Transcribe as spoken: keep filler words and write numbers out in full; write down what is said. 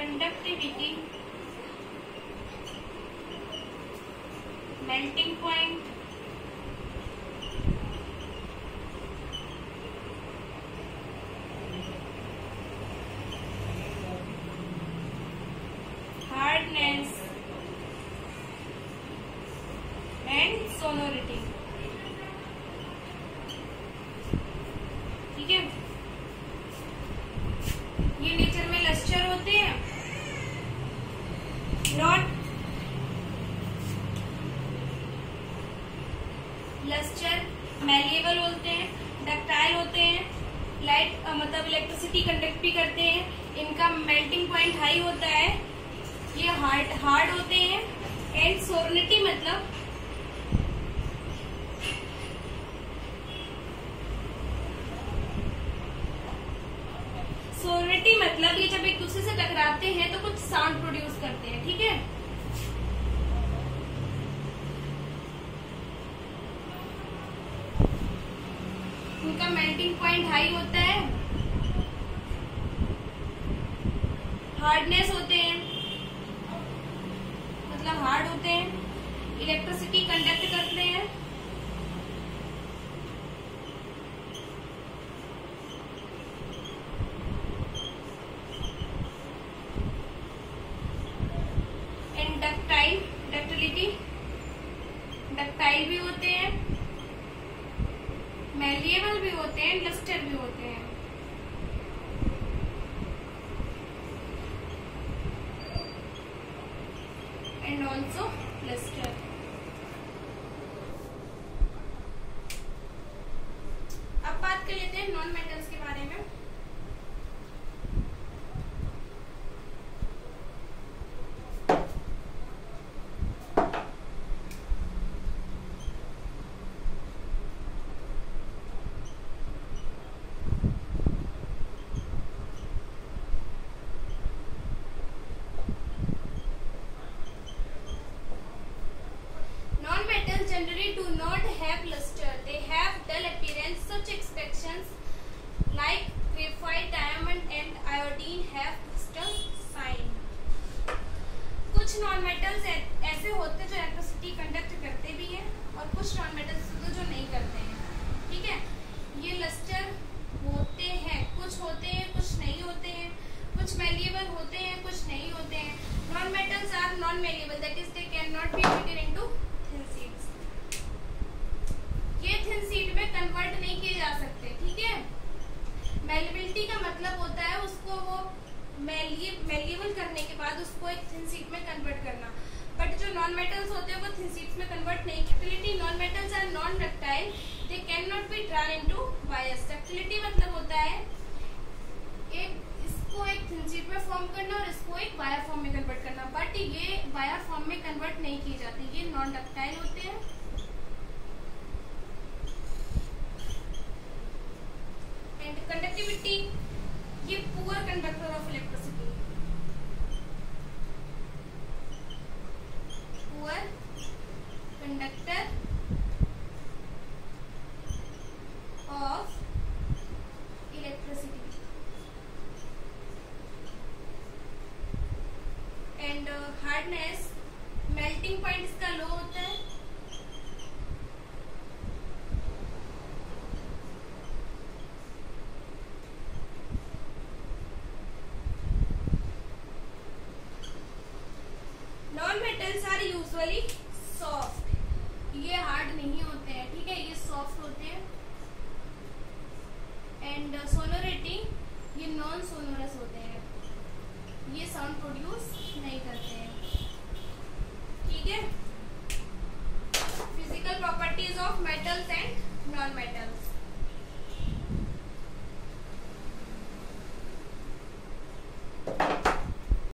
Conductivity, melting point, hardness and sonority. ठीक है, ये नेचर में लस्टर होते हैं। नॉन लस्टर मैलिएबल होते हैं, डक्टाइल होते हैं, लाइट मतलब इलेक्ट्रिसिटी कंडक्ट भी करते हैं। इनका मेल्टिंग पॉइंट हाई होता है, ये हार्ड हार्ड होते हैं। एंड सोनिटी मतलब सोनिटी मतलब ये जब एक दूसरे से टकराते हैं तो कुछ साउंड प्रोड्यूस करते हैं। ठीक है, उनका मेल्टिंग पॉइंट हाई होता है, हार्डनेस होते हैं मतलब हार्ड होते हैं, इलेक्ट्रिसिटी कंडक्ट करते हैं, एंड डक्टाइल डक्टिलिटी डक्टाइल भी होते हैं, मैलिएबल भी होते हैं, लस्टर भी होते हैं। And also lustre. अब बात कर लेते हैं नॉन मेटल्स के बारे में। Generally do not have luster. They have dull appearance. Such expressions like graphite, diamond and iodine have crystal sign. कुछ नॉन मेटल्स ऐसे होते हैं जो इलेक्ट्रिसिटी कंडक्ट करते भी हैं और कुछ नॉन मेटल्स होते जो नहीं करते हैं। ठीक है, ये लस्टर होते हैं, कुछ होते हैं कुछ नहीं होते हैं, कुछ मैलिएबल होते हैं कुछ नहीं होते हैं। Non metals are non malleable, that is they can not be divided into thin sheets. ये थिन शीट में कन्वर्ट नहीं किए जा सकते। ठीक है, मैलिएबिलिटी का मतलब होता है उसको वो मैलिएबल करने के बाद उसको एक थिन शीट में कन्वर्ट करना, बट जो नॉन मेटल्स होते हैं वो थिन शीट्स में कन्वर्ट नहीं। Ductility, non metals are non ductile, they can not be drawn into wires. Ductility मतलब होता है एक इसको एक थिन शीट में फॉर्म करना और इसको एक वायर फॉर्म में कन्वर्ट करना, बट ये वायर फॉर्म में कन्वर्ट नहीं की जाती, ये नॉन डक्टाइल होते हैं। एंड कंडक्टिविटी, ये poor conductor of electricity, poor conductor of electricity. And hardness, melting point इसका लो होता है, non metals are usually soft, ये हार्ड नहीं होते हैं। ठीक है, ये सॉफ्ट होते हैं। एंड सोनोरिटी, ये नॉन सोनोरस होते हैं, ये साउंड प्रोड्यूस नहीं करते हैं। ठीक है, physical properties of metals and non metals.